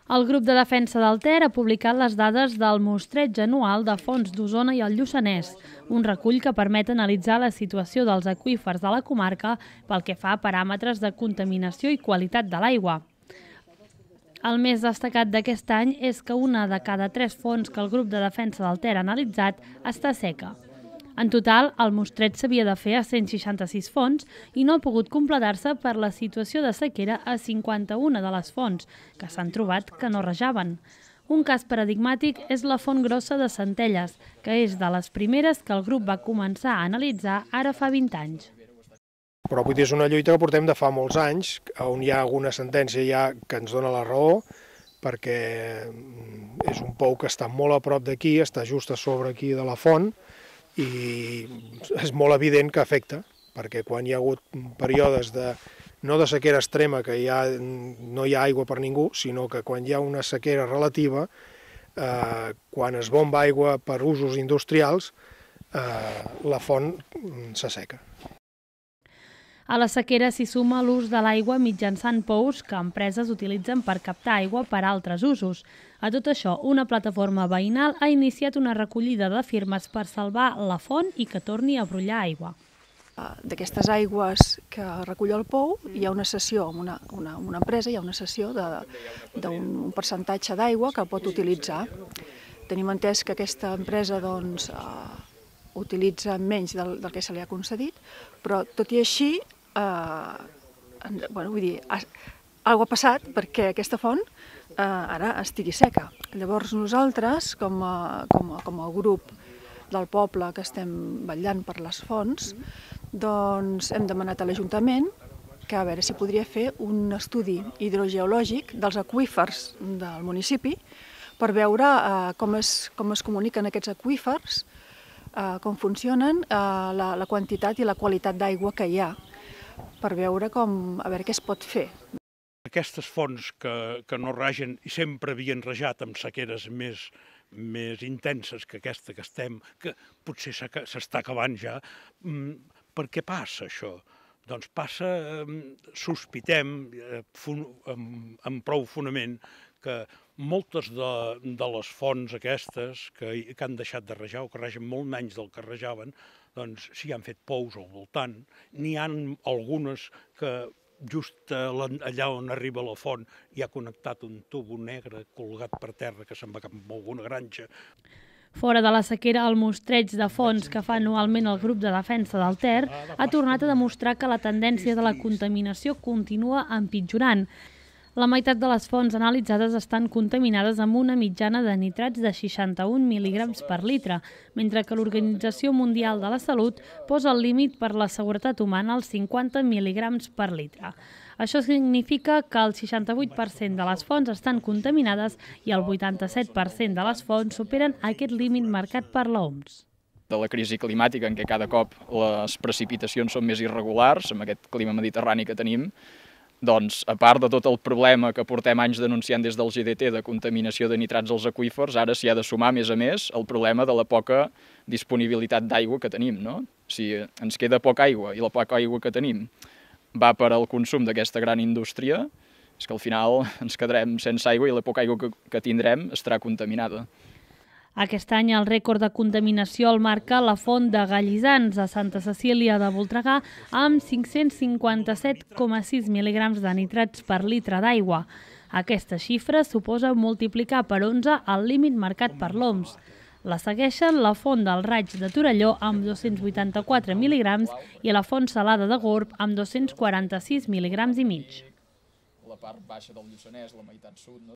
El grup de defensa del Ter ha publicat les dades del mostreig anual de fons d'Osona i el Lluçanès, un recull que permet analitzar la situació dels aqüífers de la comarca pel que fa a paràmetres de contaminació i qualitat de l'aigua. El més destacat d'aquest any és que una de cada 3 fonts que el grup de defensa del Ter ha analitzat està seca. En total, el mostreig s'havia de fer a 166 fonts i no ha pogut completar-se per la situació de sequera a 51 de les fonts, que s'han trobat que no rajaven. Un cas paradigmàtic és la font grossa de Centelles, que és de les primeres que el grup va començar a analitzar ara fa 20 anys. Però vull dir, és una lluita que portem de fa molts anys, on hi ha alguna sentència ja que ens dona la raó, perquè és un pou que està molt a prop d'aquí, està just a sobre aquí de la font, i és molt evident que afecta, perquè quan hi ha hagut períodes no de sequera extrema, que no hi ha aigua per ningú, sinó que quan hi ha una sequera relativa, quan es bomba aigua per usos industrials, la font s'asseca. A la sequera s'hi suma l'ús de l'aigua mitjançant pous que empreses utilitzen per captar aigua per a altres usos. A tot això, una plataforma veïnal ha iniciat una recollida de firmes per salvar la font i que torni a brollar aigua. D'aquestes aigües que recull el pou, hi ha una cessió amb una empresa, hi ha una cessió d'un percentatge d'aigua que pot utilitzar. Tenim entès que aquesta empresa utilitza menys del que se li ha concedit, però tot i així, alguna ha passat perquè aquesta font ara estigui seca. Llavors nosaltres, com a grup del poble que estem vetllant per les fonts, doncs hem demanat a l'Ajuntament que a veure si podria fer un estudi hidrogeològic dels aqüífers del municipi per veure com es comuniquen aquests aqüífers, com funcionen, la quantitat i la qualitat d'aigua que hi ha, per veure a veure què es pot fer. Aquestes fonts que no ragen i sempre havien rajat amb sequeres més intenses que aquesta que potser s'està acabant ja. Per què passa això? Doncs passa, sospitem, amb prou fonament, que moltes de les fonts aquestes que han deixat de rajar o que ragen molt menys del que rajaven, doncs s'hi han fet pous al voltant. N'hi ha algunes que just allà on arriba la font hi ha connectat un tubo negre colgat per terra que se'n va cap a alguna granja. Fora de la sequera, el mostreig de fonts que fa anualment el grup de defensa del Ter ha tornat a demostrar que la tendència de la contaminació continua empitjorant. La meitat de les fonts analitzades estan contaminades amb una mitjana de nitrats de 61 mil·lígrams per litre, mentre que l'Organització Mundial de la Salut posa el límit per la seguretat humana als 50 mil·lígrams per litre. Això significa que el 68% de les fonts estan contaminades i el 87% de les fonts superen aquest límit marcat per l'OMS. De la crisi climàtica en què cada cop les precipitacions són més irregulars, amb aquest clima mediterrani que tenim, doncs, a part de tot el problema que portem anys denunciant des del GDT de contaminació de nitrats als aqüífers, ara s'hi ha de sumar, a més, el problema de la poca disponibilitat d'aigua que tenim, no? Si ens queda poca aigua i la poca aigua que tenim va per al consum d'aquesta gran indústria, és que al final ens quedarem sense aigua i la poca aigua que tindrem estarà contaminada. Aquest any el rècord de contaminació el marca la font de Gallissans a Santa Cecília de Voltregà amb 557,6 mil·lígrams de nitrats per litre d'aigua. Aquesta xifra suposa multiplicar per 11 el límit marcat per l'OMS. La segueixen la font del Raig de Torelló amb 284 mil·lígrams i la font salada de Gorb amb 246 mil·lígrams i mig. La part baixa del Lluçanès, la meitat sud,